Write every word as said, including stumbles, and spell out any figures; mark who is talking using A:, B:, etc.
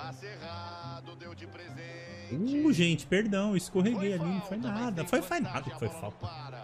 A: Uh, gente, perdão, escorreguei ali, não foi nada. Foi, foi nada que foi falta.